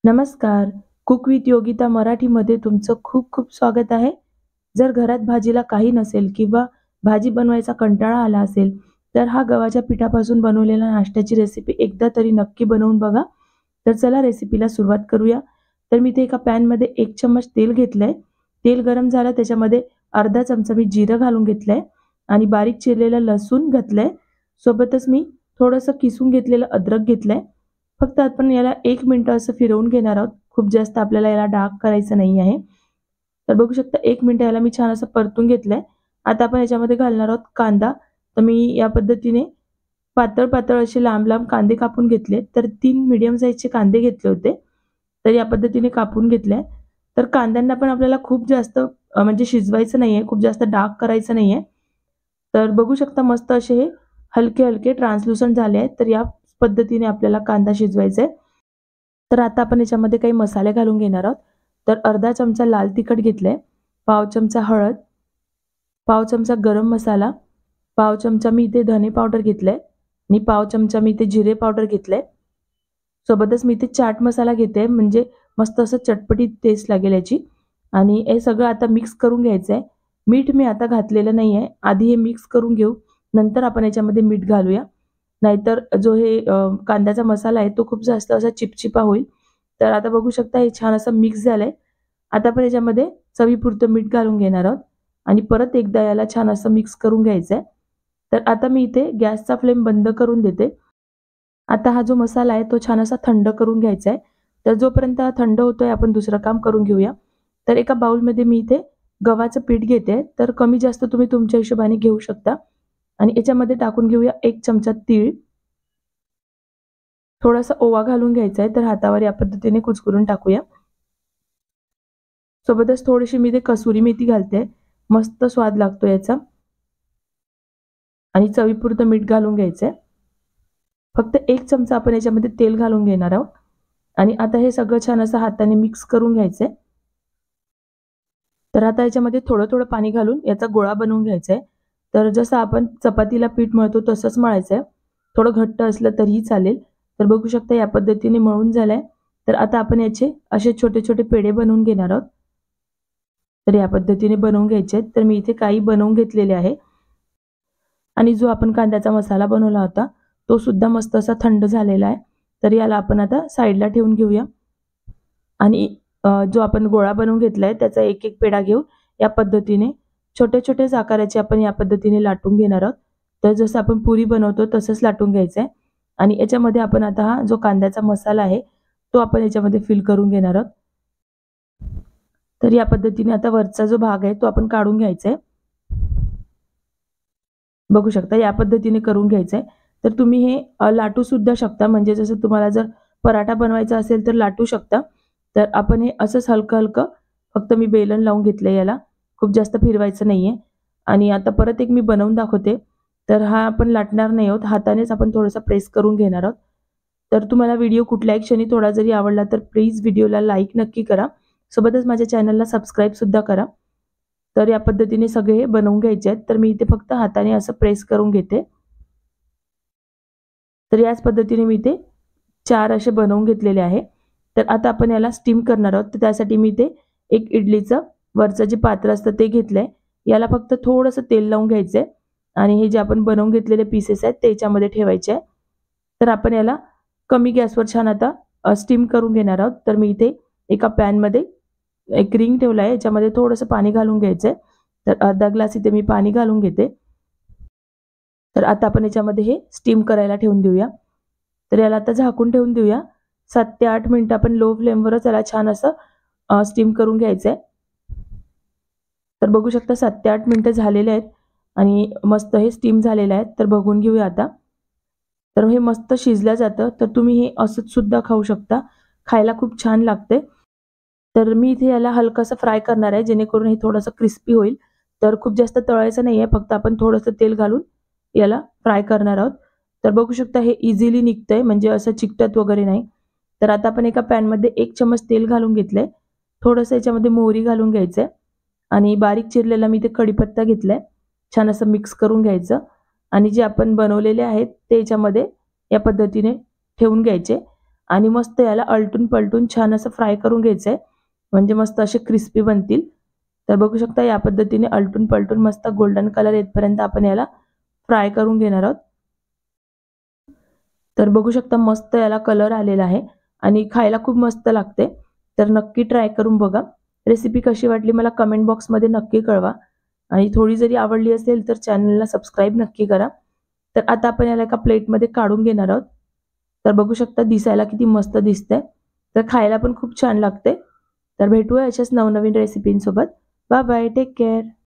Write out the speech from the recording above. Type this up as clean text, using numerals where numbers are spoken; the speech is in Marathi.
नमस्कार. कुक विथ योगिता मराठीमध्ये तुमचं खूप खूप स्वागत आहे. जर घरात भाजीला काही नसेल किंवा भाजी बनवायचा कंटाळा आला असेल, तर हा गव्हाच्या पिठापासून बनवलेला नाश्त्याची रेसिपी एकदा तरी नक्की बनवून बघा. तर चला रेसिपीला सुरुवात करूया. तर मी इथे एका पॅनमध्ये 1 चम्मच तेल घेतलंय. तेल गरम झालं त्याच्यामध्ये अर्धा चमचा मी जिरं घालून घेतलंय आणि बारीक चिरलेलं लसूण घातलंय. सोबतच मी थोडंसं किसून घेतलेलं अद्रक घेतलंय. फक्त आपण याला 1 मिनिटं असं फिरवून घेणार आहोत. खूप जास्त आपल्याला याला डार्क करायचं नाही आहे. तर बघू शकता 1 मिनिट याला मी छान असं परतून घेतलंय. आता आपण याच्यामध्ये घालणार आहोत कांदा. तर मी या पद्धतीने पातळ-पातळ असे लांब-लांब कांदे कापून घेतले. तर 3 मीडियम साइजचे कांदे घेतले होते. तर या पद्धतीने कापून घेतले. तर कांद्यांना पण आपल्याला खूप जास्त म्हणजे शिजवायचं नाहीये, खूप जास्त डार्क करायचं नाहीये. तर बघू शकता मस्त असे हे हलके-हलके ट्रान्सलुसंट झाले आहेत. तर या पद्धतीने आपल्याला कांदा शिजवायचा आहे. तर आता आपण याच्यामध्ये काही मसाले घालून घेणार आहोत. तर अर्धा चमचा लाल तिखट घेतलंय, पाव चमचा हळद, पाव चमचा गरम मसाला, पाव चमचा मी इथे धने पावडर घेतलंय आणि पाव चमचा मी इथे जिरे पावडर घेतलंय. सोबतच मी इथे चाट मसाला घेते म्हणजे मस्त असं चटपटीत टेस्ट लागेल याची आणि हे सगळं आता मिक्स करून घ्यायचं आहे. मीठ मी आता घातलेलं नाहीये. आधी हे मिक्स करून घेऊ, नंतर आपण याच्यामध्ये मीठ घालूया. नाहीतर जो हे कांद्याचा मसाला आहे तो खूप जास्त असा चिपचिपा होईल. तर आता बघू शकता हे छान असं मिक्स झालंय. आता आपण याच्यामध्ये चवीपुरतं मीठ घालून घेणार आहोत आणि परत एकदा याला छान असं मिक्स करून घ्यायचंय. तर आता मी इथे गॅसचा फ्लेम बंद करून देते. आता हा जो मसाला आहे तो छान असा थंड करून घ्यायचा आहे. तर जोपर्यंत हा थंड होतोय आपण दुसरं काम करून घेऊया. तर एका बाउलमध्ये मी इथे गव्हाचं पीठ घेते. तर कमी जास्त तुम्ही तुमच्या हिशोबाने घेऊ शकता आणि याच्यामध्ये टाकून घेऊया 1 चमचा तीळ. थोडासा ओवा घालून घ्यायचा आहे. तर हातावर या पद्धतीने कुस्करून टाकूया. सोबतच थोडीशी मी इथे कसुरी मेथी घालते. मस्त स्वाद लागतो याचा आणि चवीपुरतं मीठ घालून घ्यायचंय. फक्त 1 चमचा आपण याच्यामध्ये तेल घालून घेणार आहोत आणि आता हे सगळं छान असं हाताने मिक्स करून घ्यायचंय. तर आता याच्यामध्ये थोडं-थोडं पाणी घालून याचा गोळा बनवून घ्यायचा आहे. तर जसं आपण चपातीला पीठ मळतो तसंच मळायचं आहे. थोडं घट्ट असलं तरीही चालेल. तर बघू शकता या पद्धतीने मळून झालंय. तर आता आपण याचे असे छोटे-छोटे पेढे बनवून घेणार आहोत. तर या पद्धतीने बनवून घ्यायचे आहेत. तर मी इथे काही बनवून घेतलेले आहे आणि जो आपण कांद्याचा मसाला बनवला होता, तो सुद्धा मस्त असा थंड झालेला आहे. तर याला आपण आता साईडला ठेवून घेऊया आणि जो आपण गोळा बनवून घेतलाय त्याचा एक-एक पेढा घेऊन या पद्धतीने छोटे-छोटे आकाराचे आपण या पद्धतीने लाटून घेणार आहोत. तर जसं आपण पुरी बनवतो तसंच लाटून घ्यायचं आहे आणि याच्यामध्ये आपण आता हा जो कांद्याचा मसाला आहे, तो आपण याच्यामध्ये फिल करून घेणार आहोत. तर या पद्धतीने आता वरचा जो भाग आहे तो आपण काढून घ्यायचा आहे. बघू शकता या पद्धतीने करून घ्यायचं आहे. तर तुम्ही हे लाटू सुद्धा शकता म्हणजे जसं तुम्हाला जर पराठा बनवायचा असेल तर लाटू शकता. तर आपण हे असंच हलकं-हलकं फक्त मी बेलन लावून घेतलंय याला. खूप जास्त फिरवायचं नाहीये आणि आता परत एक मी बनवून दाखवते. तर हा आपण लाटणार नाही आहोत. हातानेच आपण थोडासा प्रेस करून घेणार आहोत. तर तुम्हाला व्हिडिओ कुठल्याही क्षणी थोडा जरी आवडला तर प्लीज व्हिडिओला लाईक नक्की करा. सोबतच माझ्या चॅनलला सबस्क्राईब सुद्धा करा. तर या पद्धतीने सगळे हे बनवून घ्यायचे आहेत. तर मी इथे फक्त हाताने असं प्रेस करून घेते. तर याच पद्धतीने मी इथे 4 असे बनवून घेतलेले आहे. तर आता आपण याला स्टीम करणार आहोत. तर त्यासाठी मी इथे एक इडलीचं वरचं जे पात्र असतं ते घेतलंय. याला फक्त थोडंसं तेल लावून घ्यायचंय आणि हे जे आपण बनवून घेतलेले पीसेस आहेत ते याच्यामध्ये ठेवायचे आहे. तर आपण याला कमी गॅसवर छान आता स्टीम करून घेणार आहोत. तर मी इथे एका पॅनमध्ये एक रिंग ठेवला आहे. याच्यामध्ये थोडंसं पाणी घालून घ्यायचंय. तर अर्धा ग्लास इथे मी पाणी घालून घेते. तर आता आपण याच्यामध्ये हे स्टीम करायला ठेवून देऊया. तर याला आता झाकून ठेवून देऊया. 7 ते 8 मिनिटं आपण लो फ्लेमवरच याला छान असं स्टीम करून घ्यायचंय. तर बघू शकता 7 ते 8 मिनिटं झालेले आहेत आणि मस्त हे स्टीम झालेलं आहे. तर बघून घेऊया आता. तर हे मस्त शिजलं जातं. तर तुम्ही हे असंच सुद्धा खाऊ शकता. खायला खूप छान लागते. तर मी इथे याला हलकंसं फ्राय करणार आहे जेणेकरून हे थोडंसं क्रिस्पी होईल. तर खूप जास्त तळायचं नाहीये. फक्त आपण थोडंसं तेल घालून याला फ्राय करणार आहोत. तर बघू शकता हे इझिली निघतंय म्हणजे असं चिकटत वगैरे नाही. तर आता आपण एका पॅनमध्ये 1 चमच तेल घालून घेतलंय. थोडंसं याच्यामध्ये मोहरी घालून घ्यायचंय आणि बारीक चिरलेला मी इथे कढीपत्ता घेतलाय. छान असं मिक्स करून घ्यायचं आणि जे आपण बनवलेले आहेत ते याच्यामध्ये या पद्धतीने ठेवून घ्यायचे आणि मस्त याला अलटून पलटून छान असं फ्राय करून घ्यायचं आहे, म्हणजे मस्त असे क्रिस्पी बनतील. तर बघू शकता या पद्धतीने अलटून पलटून मस्त गोल्डन कलर येतपर्यंत आपण याला फ्राय करून घेणार आहोत. तर बघू शकता मस्त याला कलर आलेला आहे आणि खायला खूप मस्त लागते. तर नक्की ट्राय करून बघा. रेसिपी कशी वाटली मला कमेंट बॉक्समध्ये नक्की कळवा आणि थोडी जरी आवडली असेल तर चॅनलला सबस्क्राईब नक्की करा. तर आता आपण याला एका प्लेटमध्ये काढून घेणार आहोत. तर बघू शकता दिसायला किती मस्त दिसतंय. तर खायला पण खूप छान लागते. तर भेटूया अशाच नवनवीन रेसिपींसोबत. Bye bye, take care.